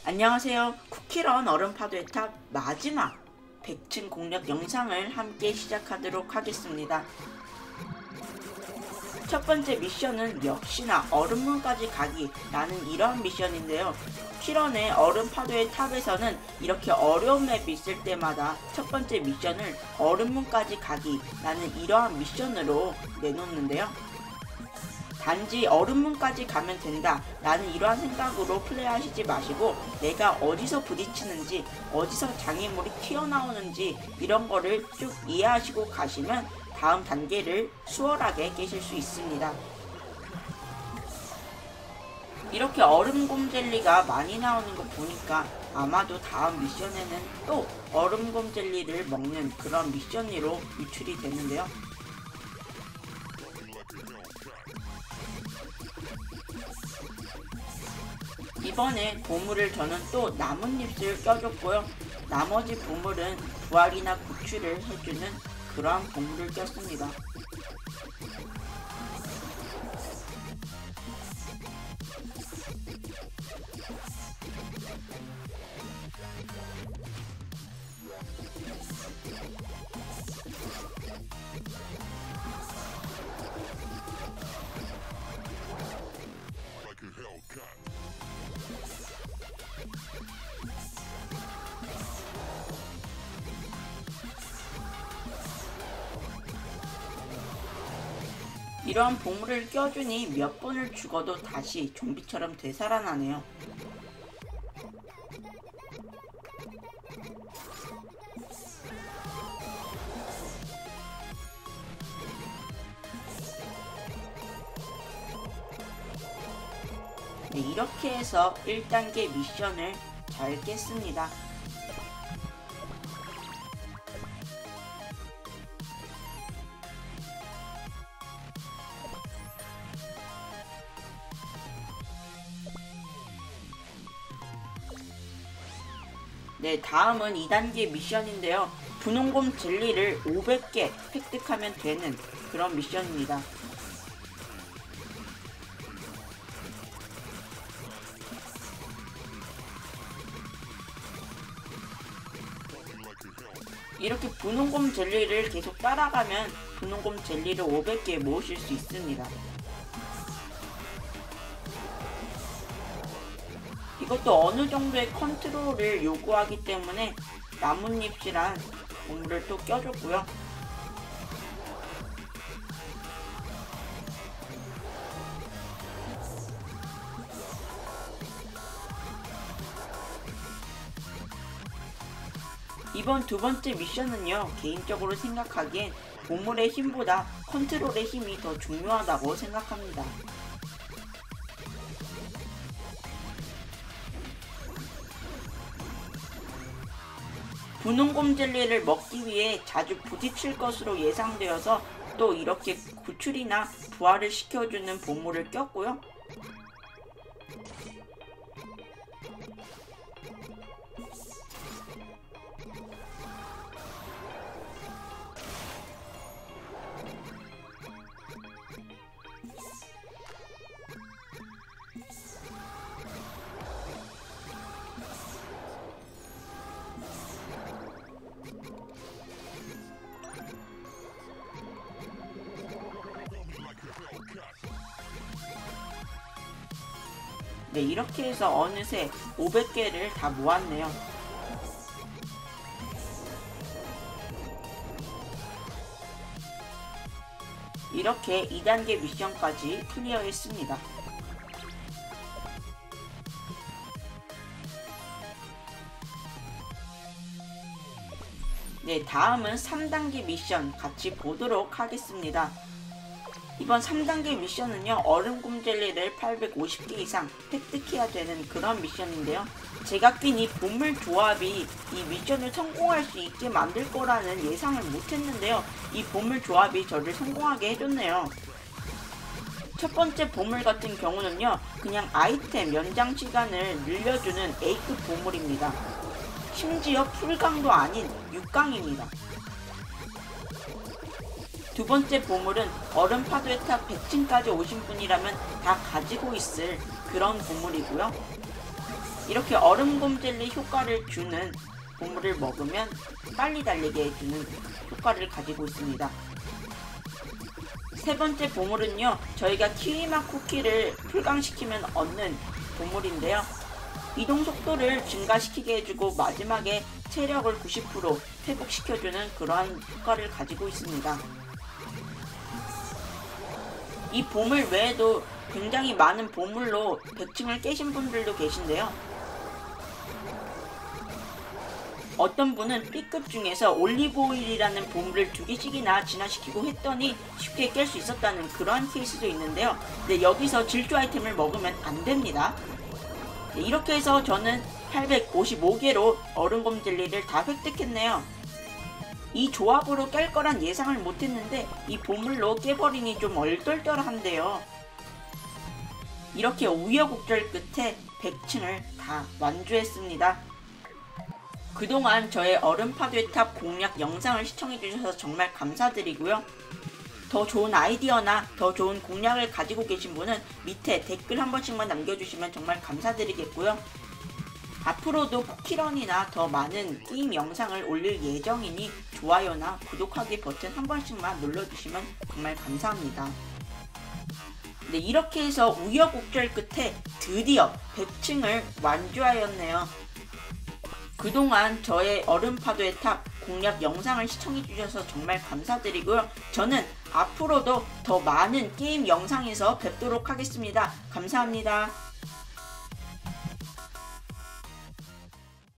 안녕하세요. 쿠키런 얼음파도의 탑 마지막 100층 공략 영상을 함께 시작하도록 하겠습니다. 첫 번째 미션은 역시나 얼음문까지 가기라는 이러한 미션인데요. 쿠키런의 얼음파도의 탑에서는 이렇게 어려운 맵이 있을 때마다 첫 번째 미션을 얼음문까지 가기라는 이러한 미션으로 내놓는데요. 단지 얼음문까지 가면 된다 라는 이러한 생각으로 플레이하시지 마시고 내가 어디서 부딪히는지 어디서 장애물이 튀어나오는지 이런 거를 쭉 이해하시고 가시면 다음 단계를 수월하게 깨실 수 있습니다. 이렇게 얼음곰 젤리가 많이 나오는 거 보니까 아마도 다음 미션에는 또 얼음곰 젤리를 먹는 그런 미션으로 유출이 되는데요. 이번에 보물을 저는 또 나뭇잎을 껴줬고요. 나머지 보물은 부활이나 구출을 해주는 그러한 보물을 꼈습니다. 이러한 보물을 껴주니 몇 번을 죽어도 다시 좀비처럼 되살아나네요. 네, 이렇게 해서 1단계 미션을 잘 깼습니다. 네, 다음은 2단계 미션인데요. 분홍곰 젤리를 500개 획득하면 되는 그런 미션입니다. 이렇게 분홍곰 젤리를 계속 따라가면 분홍곰 젤리를 500개 모으실 수 있습니다. 이것도 어느 정도의 컨트롤을 요구하기 때문에 나뭇잎이란 보물을 또 껴줬고요. 이번 두 번째 미션은요, 개인적으로 생각하기엔 보물의 힘보다 컨트롤의 힘이 더 중요하다고 생각합니다. 분홍곰 젤리를 먹기 위해 자주 부딪힐 것으로 예상되어서 또 이렇게 구출이나 부활을 시켜주는 보물을 꼈고요. 네, 이렇게 해서 어느새 500개를 다 모았네요. 이렇게 2단계 미션까지 클리어했습니다. 네, 다음은 3단계 미션 같이 보도록 하겠습니다. 이번 3단계 미션은요, 얼음곰 젤리를 850개 이상 획득해야 되는 그런 미션인데요. 제가 낀 이 보물 조합이 이 미션을 성공할 수 있게 만들 거라는 예상을 못했는데요. 이 보물 조합이 저를 성공하게 해줬네요. 첫 번째 보물 같은 경우는요, 그냥 아이템 연장 시간을 늘려주는 A급 보물입니다. 심지어 풀강도 아닌 6강입니다. 두 번째 보물은 얼음파도의 탑 100층까지 오신 분이라면 다 가지고 있을 그런 보물이고요. 이렇게 얼음곰 젤리 효과를 주는 보물을 먹으면 빨리 달리게 해주는 효과를 가지고 있습니다. 세 번째 보물은요, 저희가 키위맛 쿠키를 풀강시키면 얻는 보물인데요. 이동 속도를 증가시키게 해주고 마지막에 체력을 90% 회복시켜주는 그러한 효과를 가지고 있습니다. 이 보물 외에도 굉장히 많은 보물로 100층을 깨신 분들도 계신데요. 어떤 분은 B급 중에서 올리브오일이라는 보물을 2개씩이나 진화시키고 했더니 쉽게 깰 수 있었다는 그러한 케이스도 있는데요. 네, 여기서 질주 아이템을 먹으면 안 됩니다. 네, 이렇게 해서 저는 855개로 얼음곰 젤리를 다 획득했네요. 이 조합으로 깰 거란 예상을 못했는데 이 보물로 깨버리니 좀 얼떨떨한데요. 이렇게 우여곡절 끝에 100층을 다 완주했습니다. 그동안 저의 얼음파도의 탑 공략 영상을 시청해주셔서 정말 감사드리고요. 더 좋은 아이디어나 더 좋은 공략을 가지고 계신 분은 밑에 댓글 한 번씩만 남겨주시면 정말 감사드리겠고요. 앞으로도 쿠키런이나 더 많은 게임 영상을 올릴 예정이니 좋아요나 구독하기 버튼 한 번씩만 눌러주시면 정말 감사합니다. 네, 이렇게 해서 우여곡절 끝에 드디어 100층을 완주하였네요. 그동안 저의 얼음파도의 탑 공략 영상을 시청해주셔서 정말 감사드리고요. 저는 앞으로도 더 많은 게임 영상에서 뵙도록 하겠습니다. 감사합니다.